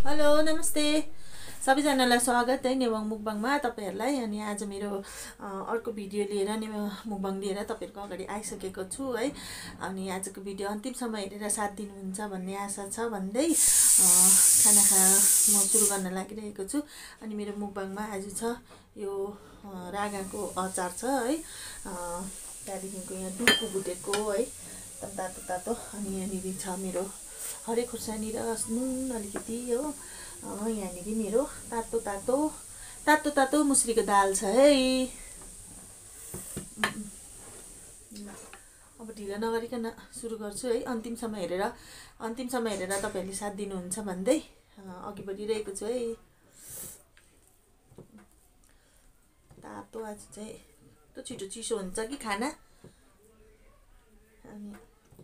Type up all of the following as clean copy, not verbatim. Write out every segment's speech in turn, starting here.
Hello नमस्ते सबैजनालाई स्वागत है नेवाङ मुकबाङमा तपाईहरुलाई। अनि आज मेरो अर्को भिडियो लिएर मुकबाङ लिएर तपाईहरुको अगाडि आइसकेको छु है। अनि आजको भिडियो अन्तिमसम्म हेरेर साथ दिनुहुन्छ भन्ने आशा छ भन्दै खाना म सुरु गर्न लागिरहेको छु। अनि मेरो मुकबाङमा आज छ यो रागाको अचार छ है। त्यहाँदेखिको यहाँ दुधको भुटेको है एकदम तातो तातो। अनि यहाँनिर छ मेरो हरेक खुर्सानी र नुन अलिकति हो। यहाँनिर मेरो तातो तातो तातो तातो मुस्रीको दाल छ है। अब ढिला नगरिकन सुरु गर्छु है। अन्तिमसम्म हेरेर तपाईहरुले साथ दिनुहुन्छ भन्दै अघि बढिरहेको छु है। तातो आज चाहिँ त छिटो चिसो हुन्छ कि खाना। अनि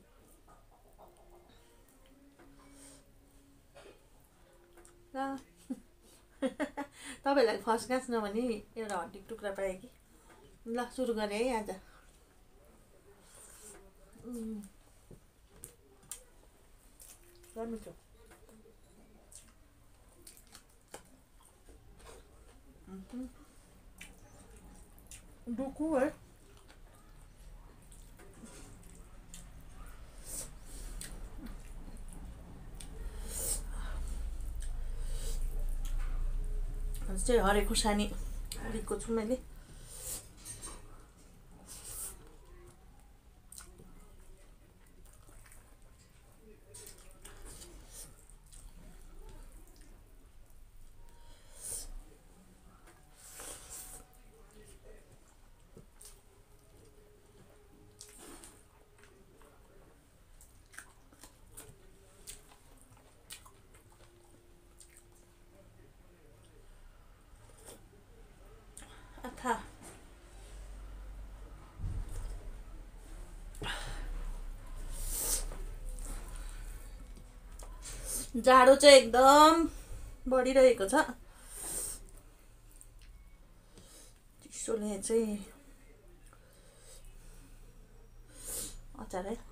तपाईहरुलाई फर्स्ट क्लास नभनी एउटा हड्डी टुक्रा पाएँ कि। ल सुरु गरेँ है आज। मिठो डुकु है। चाहिँ हरेक खुर्सानी लिएको छु मैले। था जाडो चाहिँ एकदम बढिरहेको छ। चिसोले चाहिँ अचार है।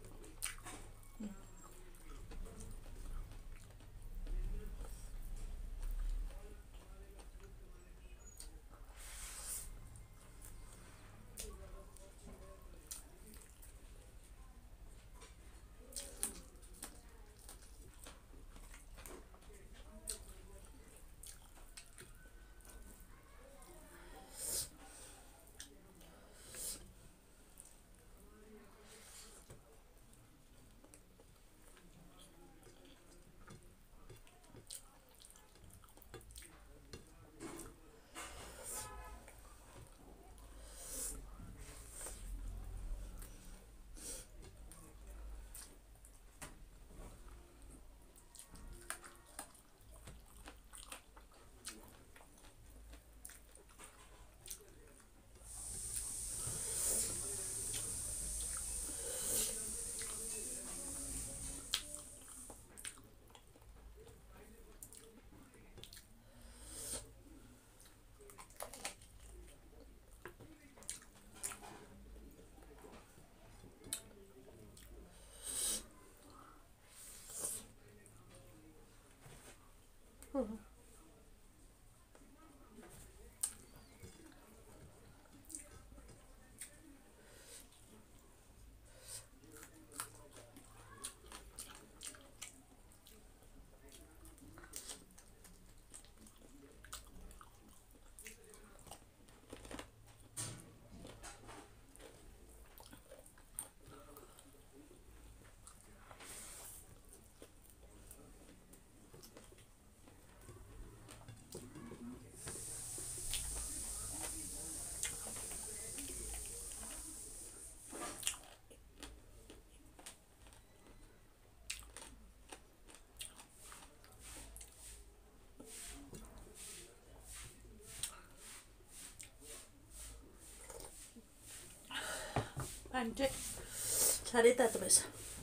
पानी चाहिँ साह्रै तातो रहेछ।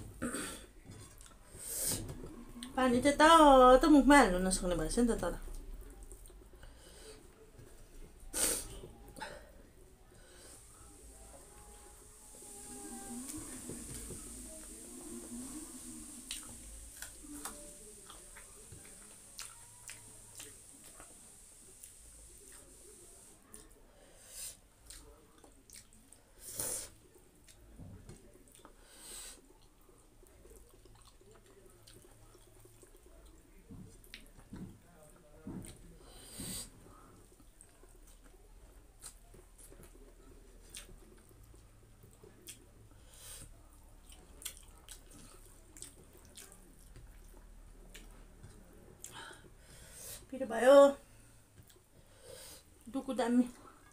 पानी चाहिँ तातो मुखमा हाल्नु नसक्ने भएछ नि त। तर पिरो भयो डुकु दामी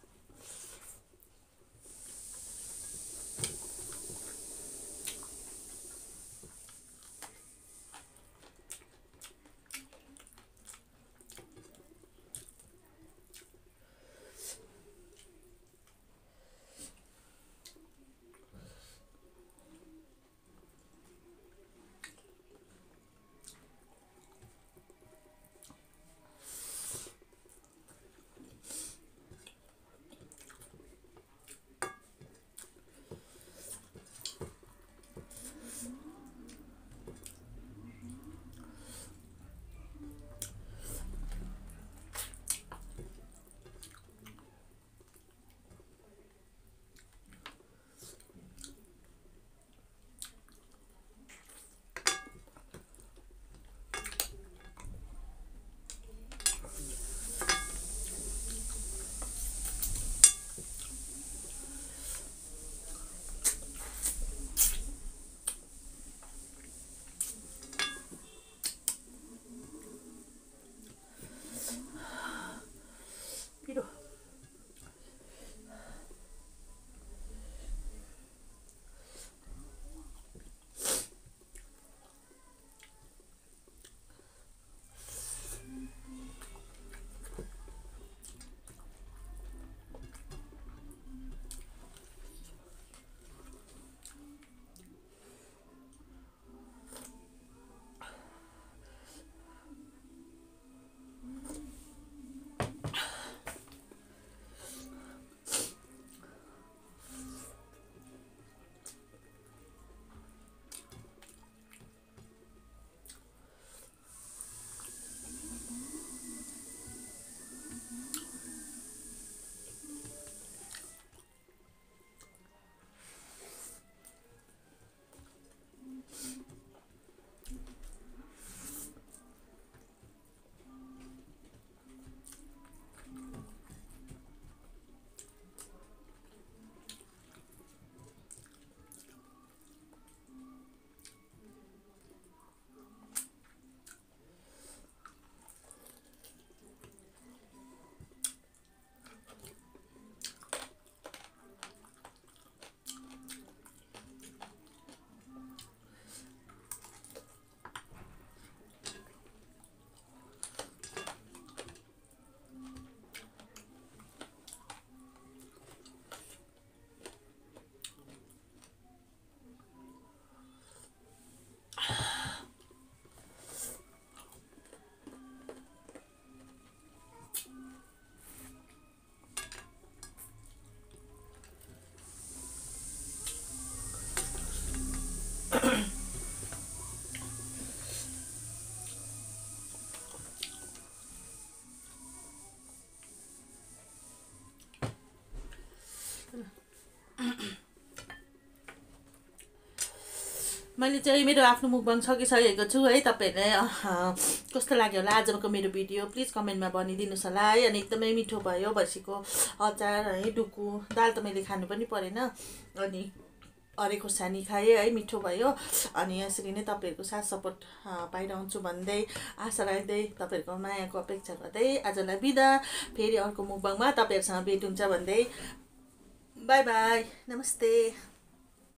पिरो मैले चाहिँ मेरो आफ्नो मुखबाङ सकिसकेको छु है। तपाईँहरूले कस्तो लाग्यो होला आजको मेरो भिडियो प्लिज कमेन्टमा भनिदिनुहोस् होला है। अनि एकदमै मिठो भयो भैँसीको अचार है। डुकु दाल त मैले खानु पनि परेन अनि हरेक खुर्सानी खाएँ है, मिठो भयो। अनि यसरी नै तपाईँहरूको साथ सपोर्ट पाइरहन्छु भन्दै आशा राख्दै तपाईँहरूको मायाको अपेक्षा गर्दै आजलाई बिदा। फेरि अर्को मुखबाङमा तपाईँहरूसँग भेट हुन्छ भन्दै बाई बाई, नमस्ते।